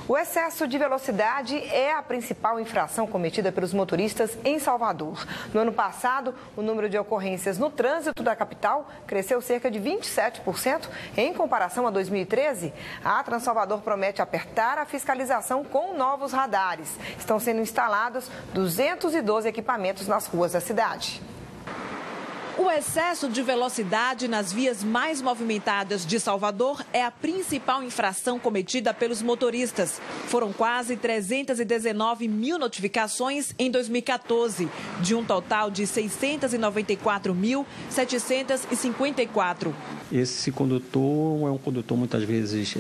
O excesso de velocidade é a principal infração cometida pelos motoristas em Salvador. No ano passado, o número de ocorrências no trânsito da capital cresceu cerca de 27% em comparação a 2013. A Transalvador promete apertar a fiscalização com novos radares. Estão sendo instalados 212 equipamentos nas ruas da cidade. O excesso de velocidade nas vias mais movimentadas de Salvador é a principal infração cometida pelos motoristas. Foram quase 319 mil notificações em 2014, de um total de 694.754. Esse condutor é um condutor muitas vezes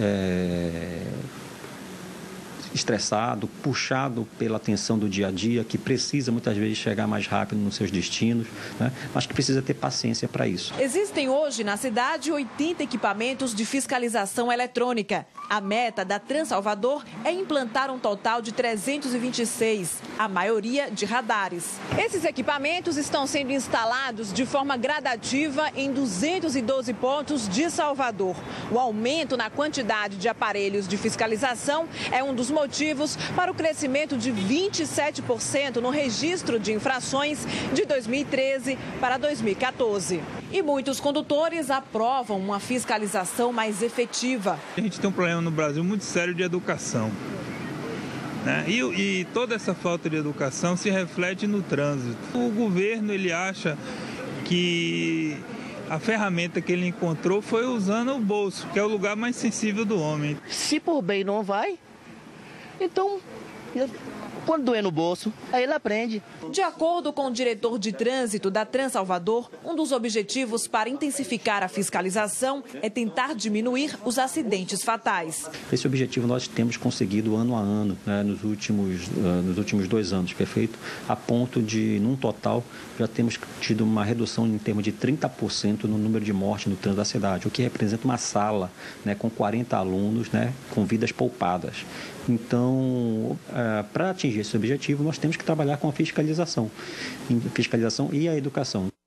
estressado, puxado pela tensão do dia a dia, que precisa muitas vezes chegar mais rápido nos seus destinos, né? Mas que precisa ter paciência para isso. Existem hoje na cidade 80 equipamentos de fiscalização eletrônica. A meta da Transalvador é implantar um total de 326, a maioria de radares. Esses equipamentos estão sendo instalados de forma gradativa em 212 pontos de Salvador. O aumento na quantidade de aparelhos de fiscalização é um dos motivos para o crescimento de 27% no registro de infrações de 2013 para 2014. E muitos condutores aprovam uma fiscalização mais efetiva. A gente tem um problema no Brasil muito sério de educação, né? E toda essa falta de educação se reflete no trânsito. O governo ele acha que a ferramenta que ele encontrou foi usando o bolso, que é o lugar mais sensível do homem. Se por bem não vai, então, quando doer no bolso, aí ele aprende. De acordo com o diretor de trânsito da Transalvador, um dos objetivos para intensificar a fiscalização é tentar diminuir os acidentes fatais. Esse objetivo nós temos conseguido ano a ano, né, nos últimos 2 anos, perfeito? A ponto de, num total, já temos tido uma redução em termos de 30% no número de mortes no trânsito da cidade, o que representa uma sala, né, com 40 alunos, né, com vidas poupadas. Então, para atingir esse objetivo, nós temos que trabalhar com a fiscalização e a educação.